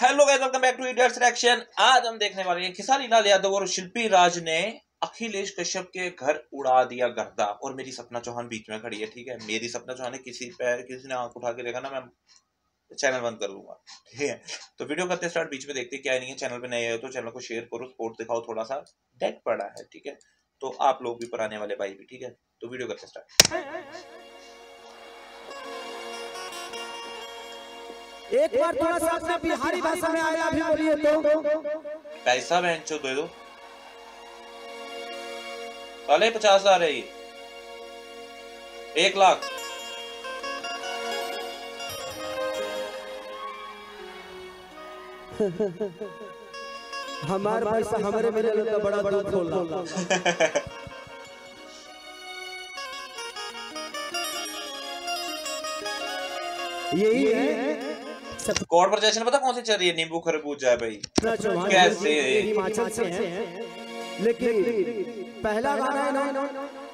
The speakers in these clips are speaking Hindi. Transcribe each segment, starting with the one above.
Hello guys, welcome back to idiots reaction. आज हम देखने वाले हैं खेसारी लाल यादव और शिल्पी राज ने अखिलेश कश्यप के घर उड़ा दिया गर्दा। और मेरी सपना चौहान बीच में खड़ी है। ठीक है, मेरी सपना चौहान ने किसी ने आंख उठा के देखा ना, मैं चैनल बंद कर दूंगा। ठीक है, तो वीडियो करते स्टार्ट। बीच में देखते क्या नहीं है। चैनल पे नए आए तो चैनल को शेयर करो, सपोर्ट दिखाओ। थोड़ा सा डेड पड़ा है, ठीक है, तो आप लोग भी पुराने वाले भाई भी, ठीक है। तो वीडियो करते स्टार्ट। एक बार थोड़ा सा अपने बिहारी भाषा में आया भी बोलिए तो। पैसा बेंचो दे दो, साले 50,000 है ये, 1 लाख। हमारे पैसा हमारे मिले तो बड़ा दुख होला। यही है कोर्ट पर जैसे पता कौन सी चल रही है? नींबू खरबूजा है भाई। कैसे हिमाचल से है, लेकिन पहला गाना है ना।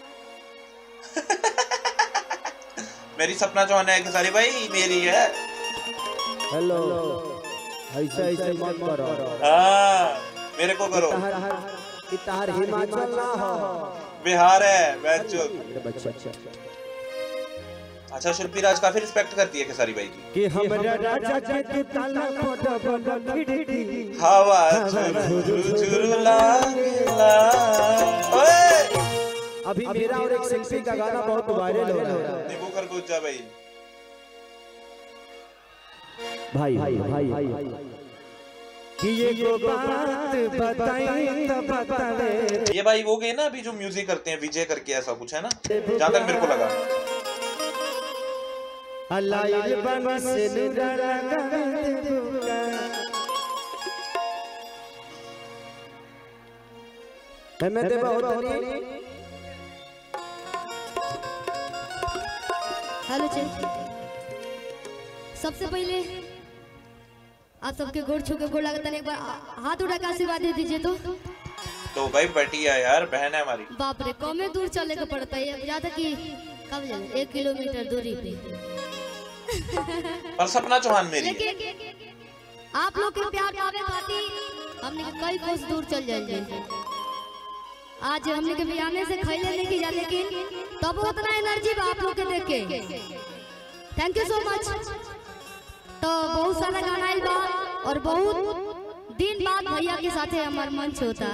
मेरी सपना चौहान है खेसारी भाई, मेरी है। हेलो, ऐसे ऐसे मत करो। हाँ, मेरे को करो। इतार हिमाचल ना हो, बिहार है बच्चों। अच्छा, शिल्पी राज काफी रिस्पेक्ट करती है खेसारी भाई की। कि हमरा राजा के ताला फोटो खिड़की हवा झुरझुर लागेला। ओए, अभी मेरा और एक सेक्सी का गाना बहुत वायरल हो रहा है। नींबू खरबूजा भाई। भाई कि ये को बात बताई तो बतावे। ये भाई वो गए ना अभी जो म्यूजिक करते हैं, विजय करके ऐसा कुछ है ना, जहां तक मेरे को लगा। अल्लाह ये बंग से निराला मैं देवा होता नहीं। हेलो सबसे पहले आप सबके गोड़ छू के गोड़ लगता है। एक बार हाथ उठा के आशीर्वाद दे दीजिए। तो भाई बढ़िया यार, बहन है हमारी। बाप रे, कमे दूर चले के पड़ता है, ज्यादा कि कब जाए 1 किलोमीटर दूरी पे। पर सपना चौहान मेरी। आप लोग के प्यार पावे खातिर हमने कई कोस दूर चल जाए। आज हमने के बियाने से खैले नहीं की जा, लेकिन तब उतना एनर्जी आप लोग के देख के थैंक यू सो मच। तो बहुत सारा गाना आइल बा और बहुत दिन बाद भैया के साथ हमार मंच होता।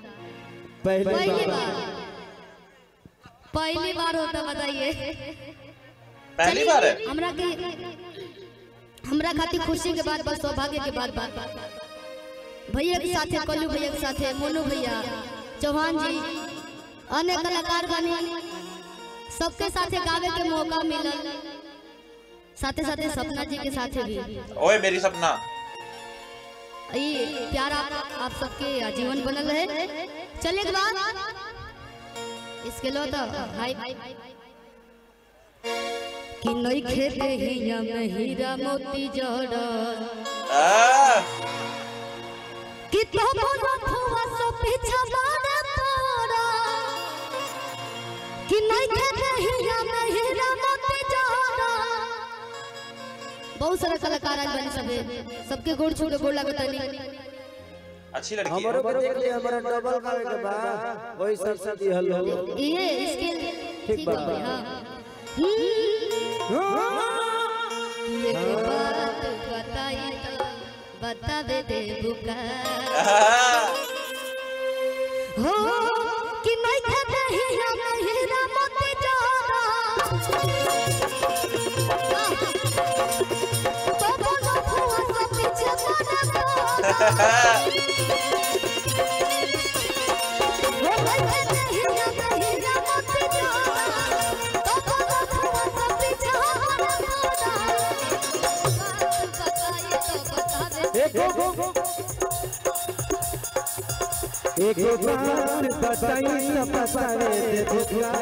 पहली बार होता, बताइए। पहली बार है हमरा खातिर खुशी के बाद, बस सौभाग्य के बाद भैया के साथ, कल्लू भैया के साथ, मोनू भैया, चौहान जी, अन्य कलाकार बने, सबके साथ गावे के मौका मिलल। साथे साथे सपना जी के साथ भी। ओए मेरी सपना, ये प्यार आप सबके आजीवन बनल है। चले के बाद इसके लो तो हाय कि नई खेते हिया में हीरा मोती जड़ा कि तो बोला हुआ सो पीछा मारे तोड़ा कि नई खेते हिया में हीरा मोती जड़ा। बहुत सारा कलाकार आज बने, सबके गोड़ छू के गोड़ लगता नहीं। अच्छी लड़की है। हमरो को देख ले, हमरा डबल करे के बा, वही सब सदी हल्लो ये इसके ठीक बा। ये के बात बताई तो बतावे दे बुका हो कि नहीं कहते ही हम हीरा मोती जड़ा। तो बोलो हुआ सब पीछे पड़ा तो एक बात बताई न बतावे दे बुका।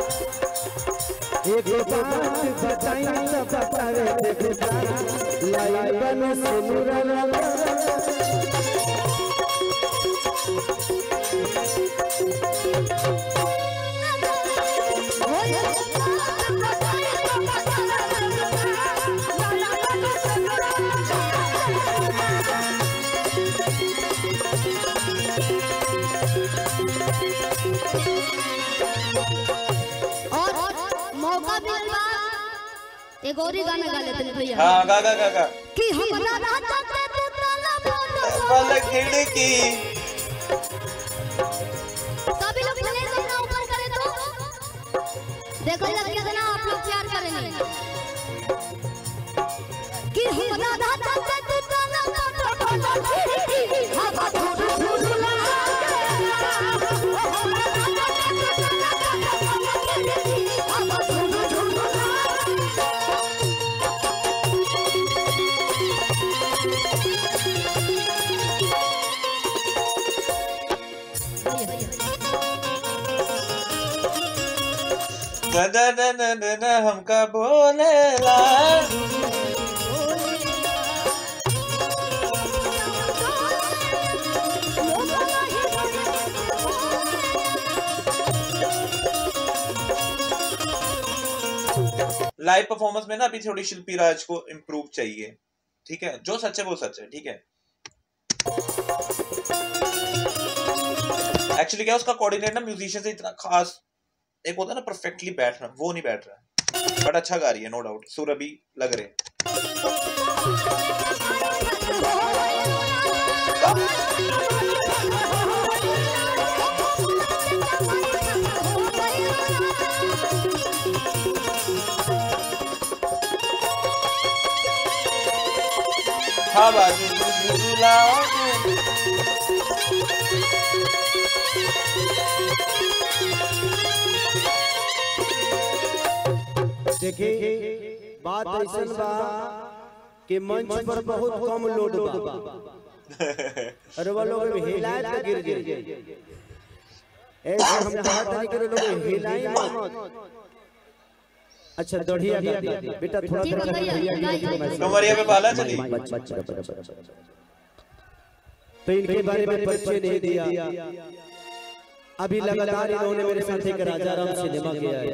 एक बात बताई न बतावे दे बुका। लाई बनो सुनुरा और मौका मिलवा एक और ही गाना गा लेते हैं भैया। हाँ गा गा गा गा कि हमरा राजा पे तू ताला वाला खिड़की। सभी लोग प्लीज अपना ऊपर करें तो देखो कितना आप लोग प्यार करेंगे। कि हमरा राजा पे तू ताला वाला खिड़की हवा झूठ झूठ लगा हमका बोलेला लाइव परफॉर्मेंस में ना अभी थोड़ी शिल्पी राज को इम्प्रूव चाहिए, ठीक है। जो सच है वो सच है, ठीक है। एक्चुअली क्या उसका कोऑर्डिनेट ना म्यूजिशियन से इतना खास एक होता है ना परफेक्टली बैठना, वो नहीं बैठ रहा है, बट अच्छा गा रही है नो डाउट। सुर अभी लग रहे हैं। हाँ बाजू देखिए बात ऐसा बा कि मंच पर बहुत कम लोड बा अरे वो लोग हिलाए तो गिर ऐसे हम चाहते नहीं कि लोग हिलाए मत। अच्छा दढ़िया बेटा थोड़ा कमरिया पे बाला चली। तो इनके बारे में परिचय नहीं दिया। अभी लगातार इन्होंने मेरे साथ एक राजा राम सिनेमा किया है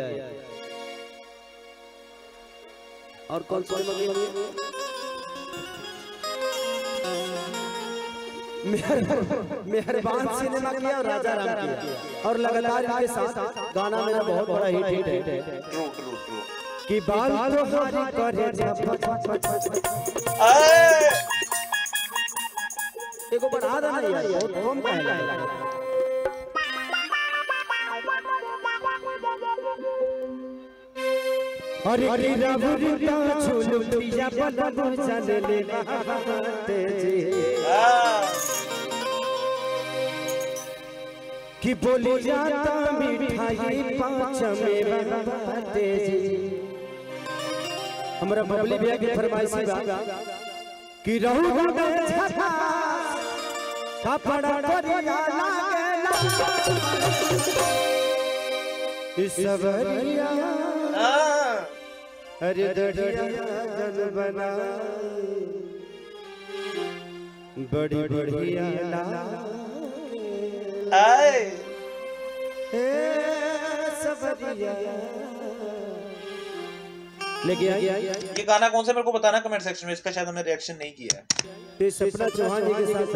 और कौन सा मेहरबान सिनेमा किया और राजा राम किया और लगातार इनके साथ गाना मेरा बहुत बड़ा हिट है कि बाल तो हारी करे देखो बढ़ा देना यार बहुत कम पहला अरे रबुरिया छोलू पिया बलबु चले ले तेजी कि बोली जाता मिठाई पांच में तेजी। हमरा बबली भैया की फरमाइश बा कि रहू गए छठा कपड़ा परिया लागेला इस सबरिया अरे दढ़िया जन बना बड़ी बढ़िया लेकिन ये गाना कौन सा मेरे को बताना कमेंट सेक्शन में, इसका शायद हमने रिएक्शन नहीं किया है। सपना चौहान जी के साथ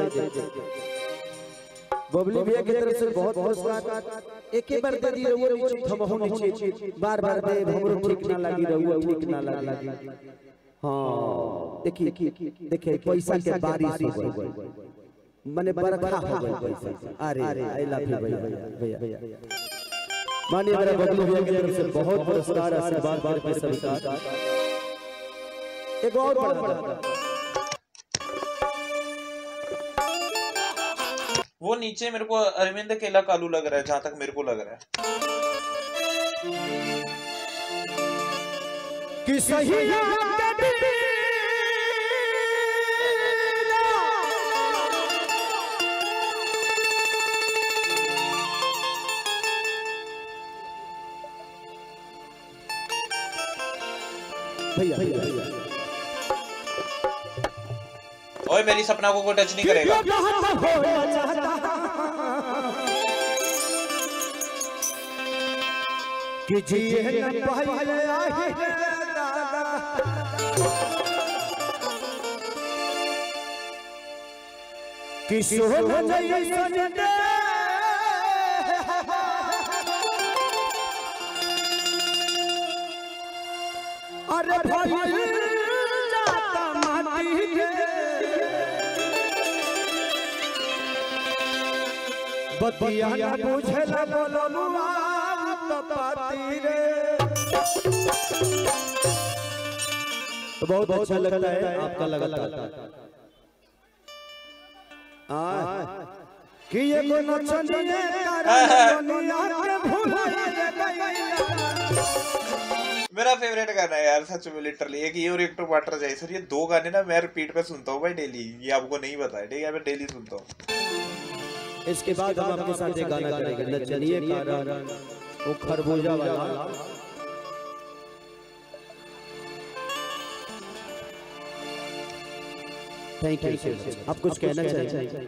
बबली भैया की तरफ से बहुत पुरस्कार एक ही बार दे दी रहुआ नीचे थमहो नीचे बार-बार दे हमरो ठीक ना लगी रहुआ ठीक ना लगी। हां देखिए पैसा के बारिश हो गई माने बरखा हो गई पैसा। अरे आई लव यू भैया मानिए मेरा बबली भैया की तरफ से बहुत पुरस्कार आशीर्वाद करके स्वीकार। एक और बड़ा वो नीचे मेरे को अरविंद केला कालू लग रहा है, जहां तक मेरे को लग रहा है कि सही भैया ओए मेरी सपना को कोई टच नहीं करेगा। कि जिए न पाए आही दादा कि सोना जैसन दे अरे भाई जाता माटी के बतिया न बुझला बोलनुआ तपाती रे। तो बहुत अच्छा लगता है आपका लगातार कि ये को नचनिए कारण दुनिया के भुलाए मेरा फेवरेट गाना है यार सच में, लिटरली एक ये और एक टमाटर चाहिए सर। ये दो गाने ना मैं रिपीट पे सुनता हूँ भाई डेली, ये आपको नहीं पता है ठीक है, मैं डेली सुनता हूँ। इसके बाद हम आपके साथ एक गाना करेंगे नचनिए कारण वो खरबूजा वाला। Thank you. आप कुछ कहना चाहिए?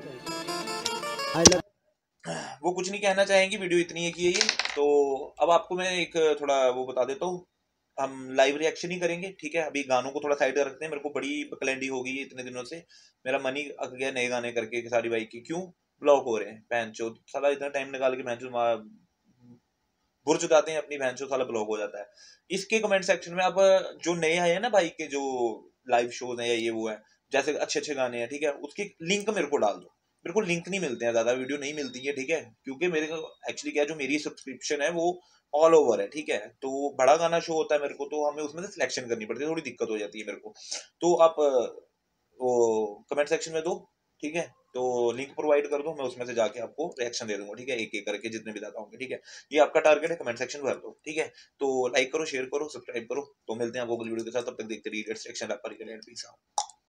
वो कुछ नहीं कहना चाहेंगी, वीडियो इतनी है कि ये तो अब आपको मैं एक थोड़ा वो बता देता हूँ, हम लाइव रिएक्शन ही करेंगे ठीक है। अभी गानों को थोड़ा साइड रखते हैं, मेरे को बड़ी बकलैंडी हो गई है इतने दिनों से, मेरा मन ही अक गया नए गाने करके खेसारी भाई की। क्यों ब्लॉक हो रहे हैं भैंचोद साला, इतना टाइम निकाल के भैंचोद बुर चुकाते हैं अपनी भैंचोद, साला ब्लॉक हो जाता है। इसके कमेंट सेक्शन में आप जो नए आए हैं ना भाई के जो लाइव शोज हैं या ये वो है, जैसे अच्छे अच्छे गाने हैं ठीक है, उसकी लिंक मेरे को डाल दो। मेरे को लिंक नहीं मिलते हैं ज्यादा, वीडियो नहीं मिलती है ठीक है, क्योंकि मेरे को एक्चुअली क्या है जो मेरी सब्सक्रिप्शन है वो ऑल ओवर है ठीक है। तो बड़ा गाना शो होता है मेरे को, तो हमें उसमें से सिलेक्शन करनी पड़ती है, थोड़ी दिक्कत हो जाती है मेरे को। तो आप वो कमेंट सेक्शन में दो ठीक है, तो लिंक प्रोवाइड कर दो, मैं उसमें से जाके आपको रिएक्शन दे दूंगा ठीक है, एक एक करके जितने भी ज्यादा होंगे ठीक है। ये आपका टारगेट है, कमेंट सेक्शन भर दो ठीक है। तो लाइक करो, शेयर करो, सब्सक्राइब करो। तो मिलते हैं आपको अगली वीडियो के साथ, तब तक देखते रहिए रिएक्शन रैपर के लिए।